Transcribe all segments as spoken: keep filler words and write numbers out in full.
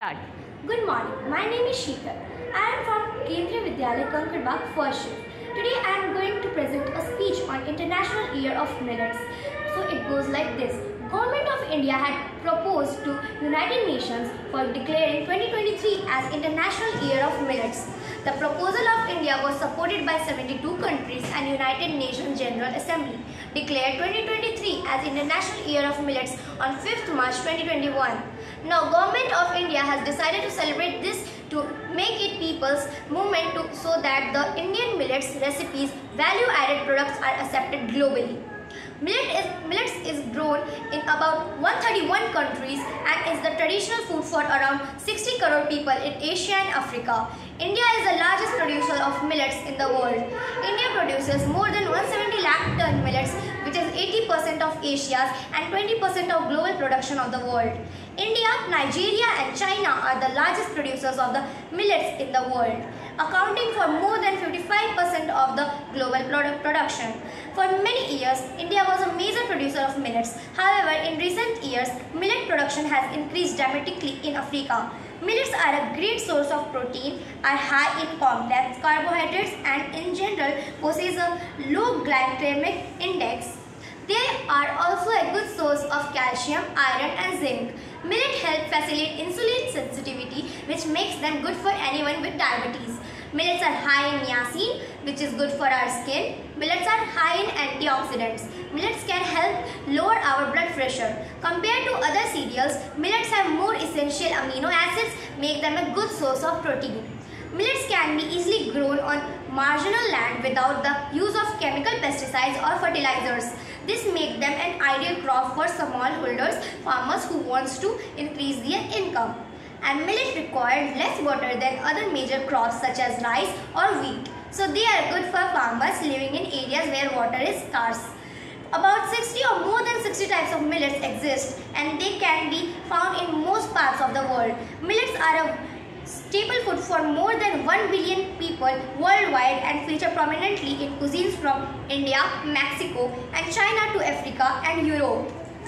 Start. Good morning. My name is Sheetal. I am from Kendriya Vidyalaya Kankarbaag first shift. Today I am going to present a speech on International Year of Millets. So it goes like this. Government of India had proposed to United Nations for declaring twenty twenty-three as International Year of Millets. The proposal of India was supported by seventy-two countries and United Nations General Assembly declared twenty twenty-three as International Year of Millets on fifth March twenty twenty-one. Now Government of India has decided to celebrate this to make it people's movement to, so that the Indian millets recipes value added products are accepted globally. Millet is, millets is grown in about one hundred thirty-one countries and is the traditional food for around sixty crore people in Asia and Africa. India is the largest producer of millets in the world. India produces more than one hundred seventy lakh ton millets, which is eighty percent of Asia's and twenty percent of global production of the world. India, Nigeria and China are the largest producers of the millets in the world, accounting for more than fifty-five percent of the global product production. For many years, India was a major producer of millets. However, in recent years, millet production has increased dramatically in Africa. Millets are a great source of protein, are high in complex carbohydrates and in general possess a low glycemic index. They are also a good source of calcium, iron and zinc. Millet help facilitate insulin sensitivity, which makes them good for anyone with diabetes. Millets are high in niacin, which is good for our skin. Millets are high in antioxidants. Millets can help lower our blood pressure. Compared to other cereals, millets have more essential amino acids, make them a good source of protein. Millets can be easily grown on marginal land without the use of chemical pesticides or fertilizers. This makes them an ideal crop for smallholders, farmers who wants to increase their income. And millet requires less water than other major crops such as rice or wheat. So they are good for farmers living in areas where water is scarce. About sixty or more than sixty types of millets exist and they can be found in most parts of the world. Millets are a staple food for more than one billion people worldwide and feature prominently in cuisines from India, Mexico and China to Africa and Europe.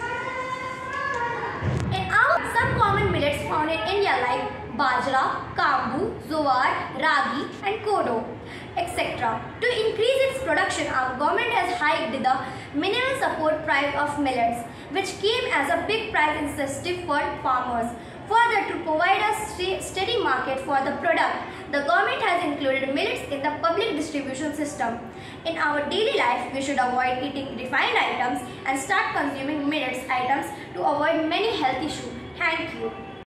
In our some common millets found in India like bajra, kambu, jowar, ragi and kodo, et cetera. To increase its production, our government has hiked the minimum support price of millets, which came as a big price incentive for farmers. Further, to provide a steady market for the product, the government has included millets in the public distribution system. In our daily life, we should avoid eating refined items and start consuming millets items to avoid many health issues. Thank you.